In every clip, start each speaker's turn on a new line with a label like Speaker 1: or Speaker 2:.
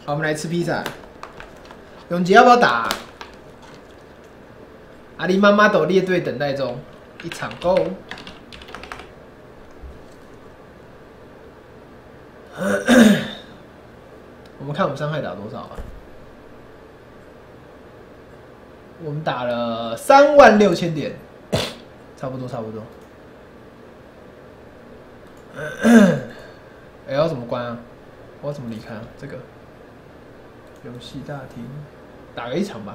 Speaker 1: 好，我们来吃披萨。永杰要不要打、啊？阿里妈妈斗列队等待中，一场 Go。我们看我们伤害打多少啊？我们打了36000点，差不多差不多。哎，要怎么关啊？我要怎么离开啊？这个游戏大厅，打个一场吧。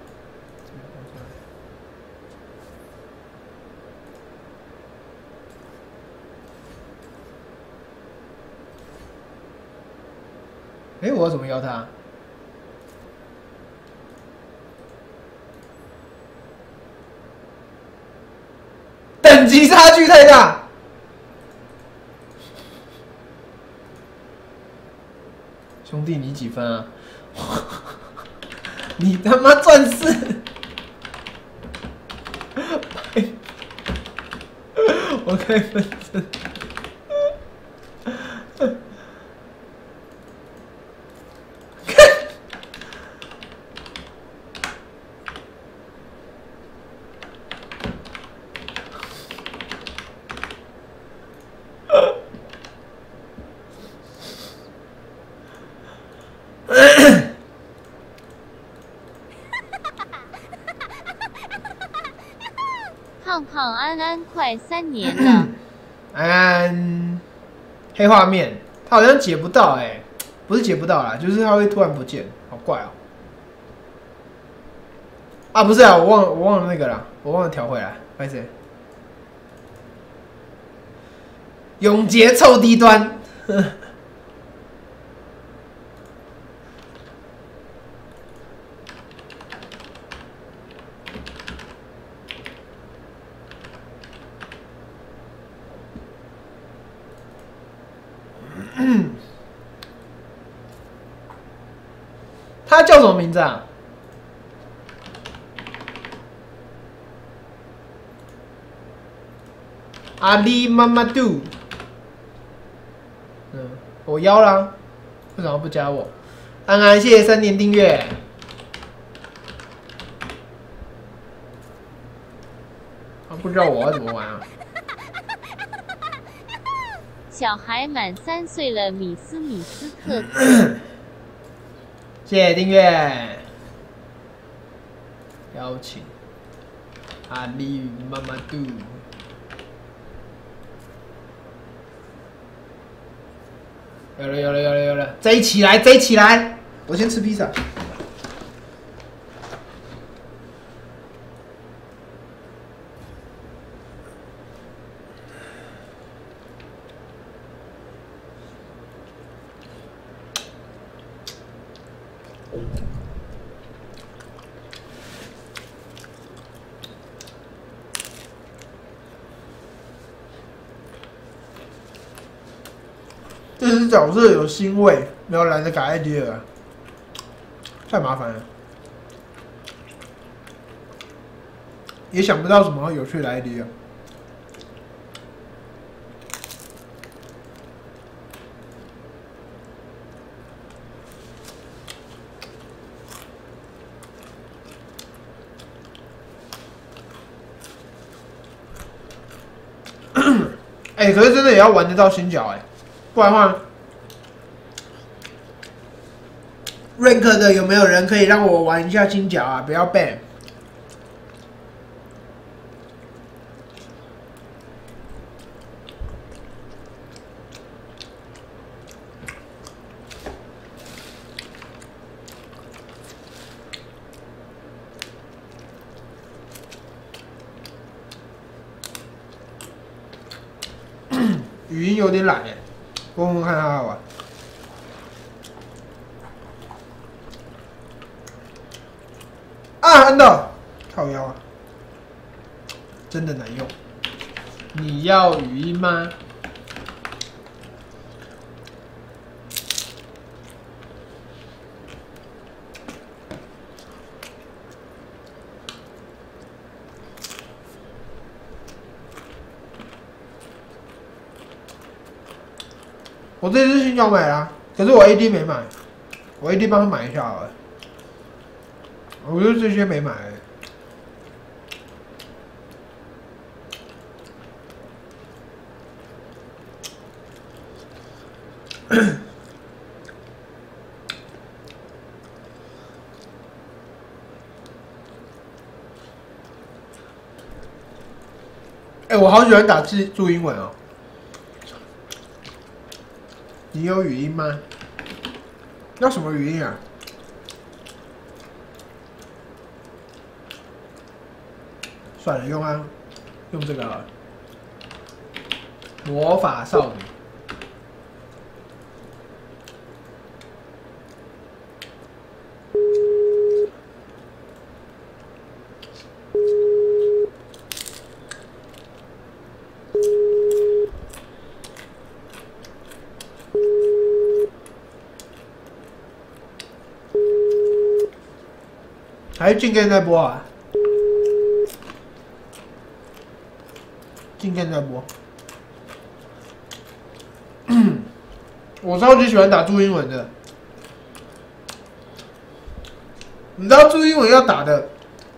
Speaker 1: 哎，我要怎么邀他？等级差距太大。兄弟，你几分啊？你他妈钻石！我开分身。
Speaker 2: 胖胖安安快3年了。
Speaker 1: 安安，黑画面，他好像解不到哎、不是解不到啦，就是他会突然不见，好怪哦、啊，不是啊，我忘了那个啦，我忘了调回来，不好意思。永劫臭低端。他叫什么名字啊？阿里妈妈杜。我邀啦，为什么不加我？安安，谢谢3年订阅。他不知道我要怎么玩啊？
Speaker 2: 小孩满3岁了，米斯特。
Speaker 1: 谢谢订阅，邀请阿里妈妈杜。有了，贼起来！我先吃披萨。这只角色有腥味，没有懒得改 ID 了，太麻烦了，也想不到什么有趣的 ID 了。哎、可是真的也要玩得到新角哎、不然的话 ，rank 的有没有人可以让我玩一下新角啊？不要 ban。语音有点懒哎，问问看他好玩。啊，按到，靠腰啊，真的难用。你要语音吗？我这只新角买了、可是我 AD 没买， 我一定帮他买一下好了。我就这些没买。哎、我好喜欢打注英文哦。你有语音吗？要什么语音啊？算了，用这个好了。魔法少女。还是进店在播啊？进店在播。我超级喜欢打注英文的。你知道注英文要打的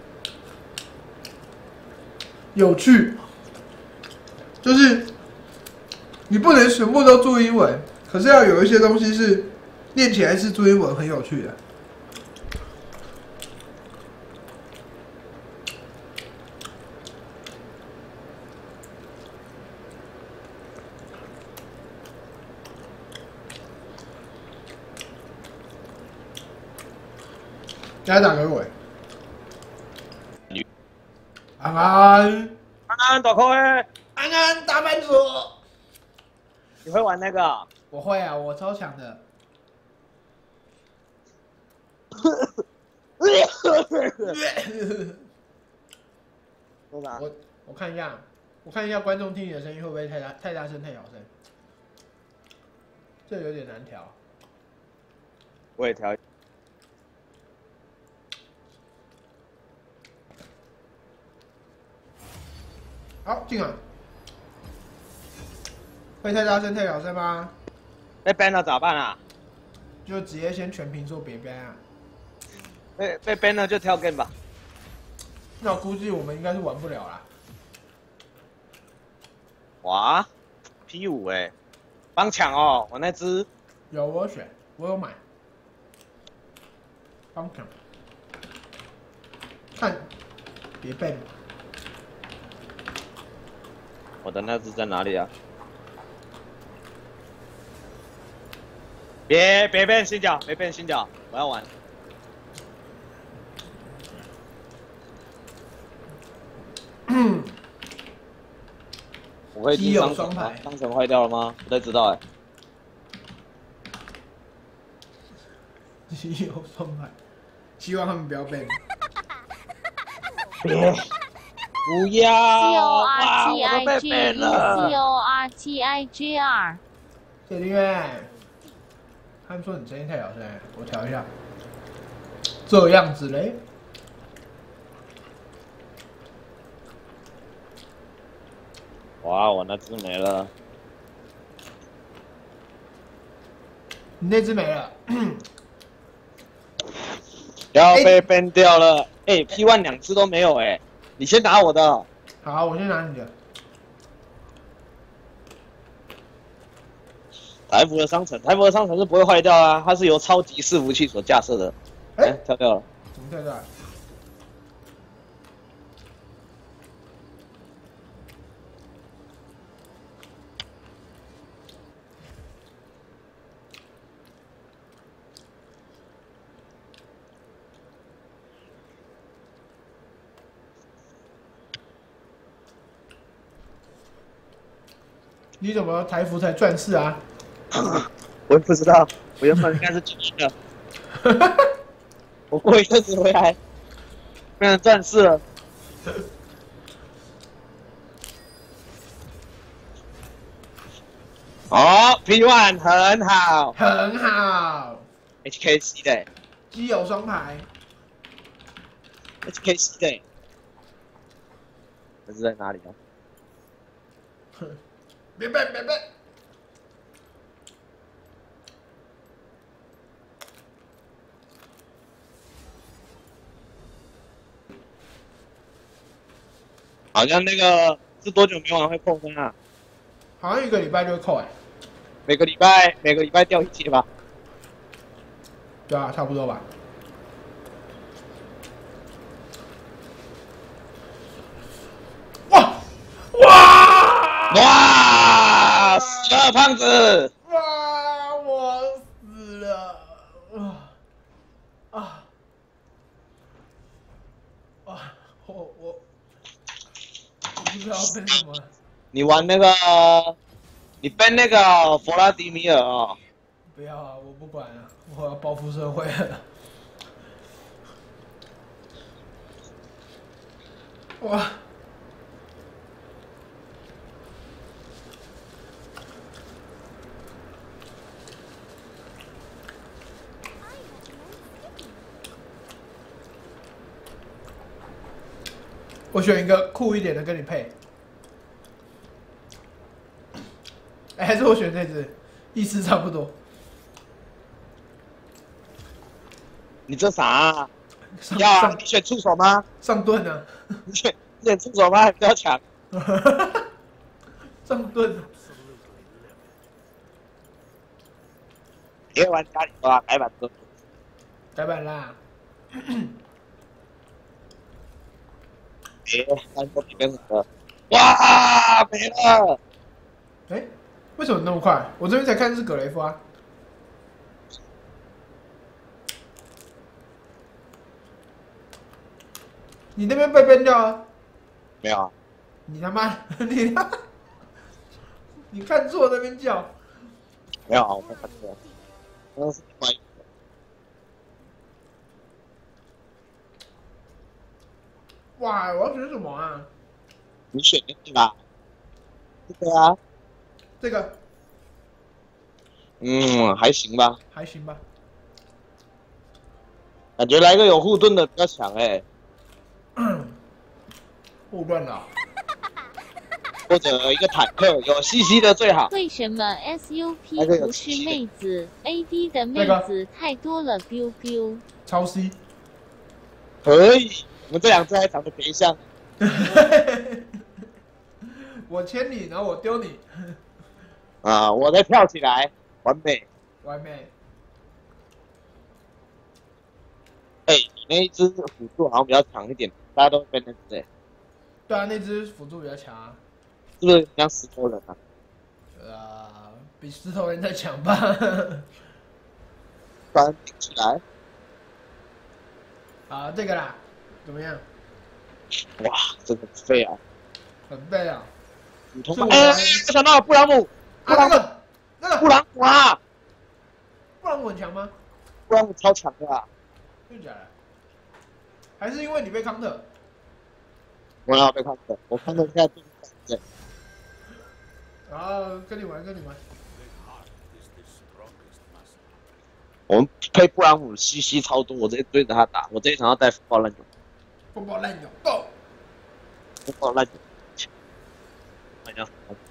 Speaker 1: 有趣，就是你不能全部都注英文，可是要有一些东西是念起来是注英文很有趣的。来打给我。安安，
Speaker 3: 安打 call
Speaker 1: 安安大番薯。
Speaker 3: 你会玩那个？
Speaker 1: 我会啊，我超强的。
Speaker 3: 多少？
Speaker 1: 我看一下，观众听你的声音会不会太大声太小声？这有点难调。
Speaker 3: 我也调。
Speaker 1: 好，进来。会太大声太小声吗？
Speaker 3: 被 ban 了咋办啊？
Speaker 1: 就直接先全屏说别 ban 啊。
Speaker 3: 被 ban 了就跳 game 吧。
Speaker 1: 那我估计我们应该是玩不了啦。
Speaker 3: 哇 ，P5 帮抢哦！我那只
Speaker 1: 有我选，我有买。帮抢。看，别 ban。
Speaker 3: 我的那只在哪里啊？别变新角，别变新角，我要玩。我会
Speaker 1: 基友双排，
Speaker 3: 商城坏掉了吗？不太知道
Speaker 1: 基友双排，希望他们不要 ban。
Speaker 3: 别。不要！哇，我都被 ban 了。
Speaker 2: CORTIGR。
Speaker 1: 谢订阅。他们说你声音太小声，我调一下。这样子嘞。
Speaker 3: 哇，我那只没了。
Speaker 1: 你那只没了。
Speaker 3: 要被 ban 掉了。P1 2只都没有你先打我的。
Speaker 1: 好，我先拿你的。
Speaker 3: 台服的商城是不会坏掉啊，它是由超级伺服器所架设的。跳掉了。
Speaker 1: 怎么跳掉了？你怎么台服才钻石啊？
Speaker 3: 我也不知道，我原本应该是进去的。我过一阵子回来，变成钻石了。哦 ，P1 很好，
Speaker 1: 很好。
Speaker 3: HKC 的，
Speaker 1: 基友双排。
Speaker 3: HKC 的，这是在哪里啊？
Speaker 1: 别背，别背。
Speaker 3: 好像那个是多久没玩会扣分啊？
Speaker 1: 好像1个礼拜就会扣哎。
Speaker 3: 每个礼拜掉1阶吧。
Speaker 1: 对啊，差不多吧。哇！
Speaker 3: 死了胖子！
Speaker 1: 哇！我死了！我不知道变什么了。
Speaker 3: 你玩那个，你变那个弗拉迪米尔哦。
Speaker 1: 不要啊！我不管了，我要报复社会了。哇！我选一个酷一点的跟你配。还是我选这只，意思差不多。
Speaker 3: 你这啥、啊？你选触手吗？
Speaker 1: 上盾呢？
Speaker 3: 你选触手吗？还比较强。
Speaker 1: 上盾。
Speaker 3: 别玩家里头啊，改版的。
Speaker 1: 改版啦。
Speaker 3: 玩过里面的。哇，没了。
Speaker 1: 哎，为什么那么快？我这边才看是格雷夫啊。你那边被变掉啊？
Speaker 3: 没有啊。
Speaker 1: 你他妈，你看错那边叫。
Speaker 3: 没有啊，我没看错。那是另外一个。
Speaker 1: 哇，我要选什么啊？
Speaker 3: 你选那个吧。这个啊。
Speaker 1: 这个。
Speaker 3: 还行吧。
Speaker 1: 还行吧。
Speaker 3: 感觉来个有护盾的比较强哎。
Speaker 1: 护盾的。
Speaker 3: 或者一个坦克，有西西的最好。
Speaker 2: 为什么 SUP 不是妹子 ？AD 的妹子太多了，biu biu。
Speaker 1: 超 C。
Speaker 3: 可以，我们这两只还长得别像。
Speaker 1: 我牵你，然后我丢你。
Speaker 3: 啊，我再跳起来，完美。
Speaker 1: 完美。
Speaker 3: 哎、你那一只辅助好像比较强一点，大家都被那只。
Speaker 1: 对啊，那只辅助比较强啊。
Speaker 3: 是不是像石头人
Speaker 1: 啊？比石头人再强吧。
Speaker 3: 突然顶起来。
Speaker 1: 啊，这个啦，怎么样？
Speaker 3: 哇，真的废啊！
Speaker 1: 很废啊。
Speaker 3: 普通。哎，我想到了布朗姆。
Speaker 1: 那个
Speaker 3: 布朗姆啊！
Speaker 1: 布朗姆很强吗？
Speaker 3: 布朗姆超强的啊！
Speaker 1: 真的假的？还是因为你被康特？
Speaker 3: 我哪有被康特？我康特现在对。
Speaker 1: 然后跟你玩，跟你玩。
Speaker 3: 我们配布朗姆西西超多，我直接追着他打。我这一场要带风暴烂球。
Speaker 1: 风暴烂球 ，Go！
Speaker 3: 风暴烂球。看一下。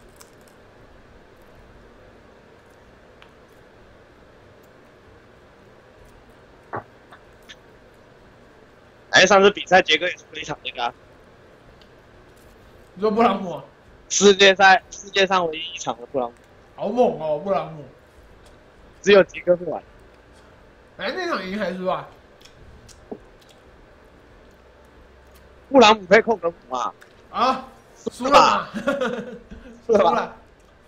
Speaker 3: 哎，上次比赛杰哥也出了一场那个、啊。
Speaker 1: 你说布朗姆、啊？
Speaker 3: 世界上唯一一场的布朗姆。
Speaker 1: 好猛哦，布朗姆！
Speaker 3: 只有杰哥不玩。
Speaker 1: 哎，那场赢还是输啊？
Speaker 3: 布朗姆配控格姆啊！
Speaker 1: 啊，输了嘛？输了。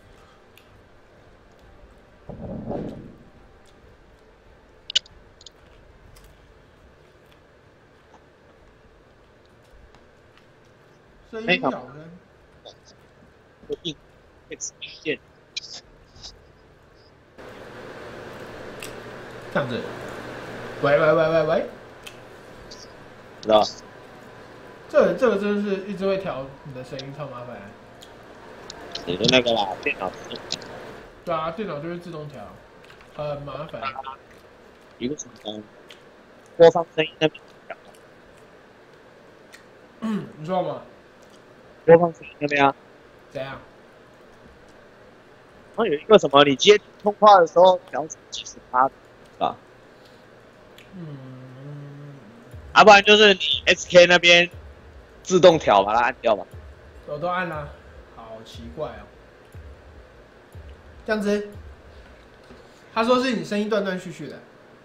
Speaker 1: 声音小声。
Speaker 3: 硬 X 键。
Speaker 1: 这样子。喂。
Speaker 3: 知道。
Speaker 1: 这个真是一直会调你的声音，超麻烦。
Speaker 3: 你的那个啦，电脑自动。
Speaker 1: 对啊，电脑就会自动调，很麻烦。
Speaker 3: 一个什么？播放声音那边。
Speaker 1: 你知道吗？
Speaker 3: 播放声音那边啊。
Speaker 1: 怎样？
Speaker 3: 然后有一个什么，你接通话的时候调70%，啊。要不然就是你 SK 那边自动调把它按掉吧。
Speaker 1: 我都按了，好奇怪哦。这样子，他说是你声音断断续续的。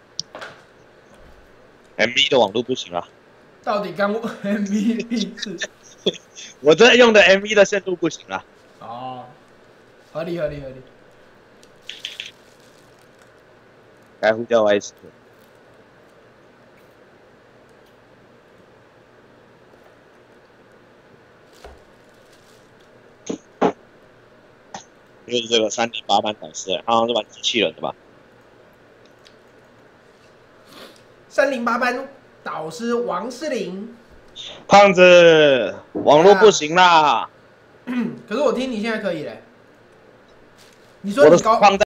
Speaker 3: MV 的网络不行啊。
Speaker 1: 到底干我 MV 屁事？
Speaker 3: 我这用的 MV 的线路不行啊。
Speaker 1: 哦，合理。
Speaker 3: 该呼叫 Y 就是这个308班导师，好像是玩机器人的吧
Speaker 1: ？308班导师王诗龄，
Speaker 3: 胖子，网络不行啦。
Speaker 1: 可是我听你现在可以嘞。你说你高。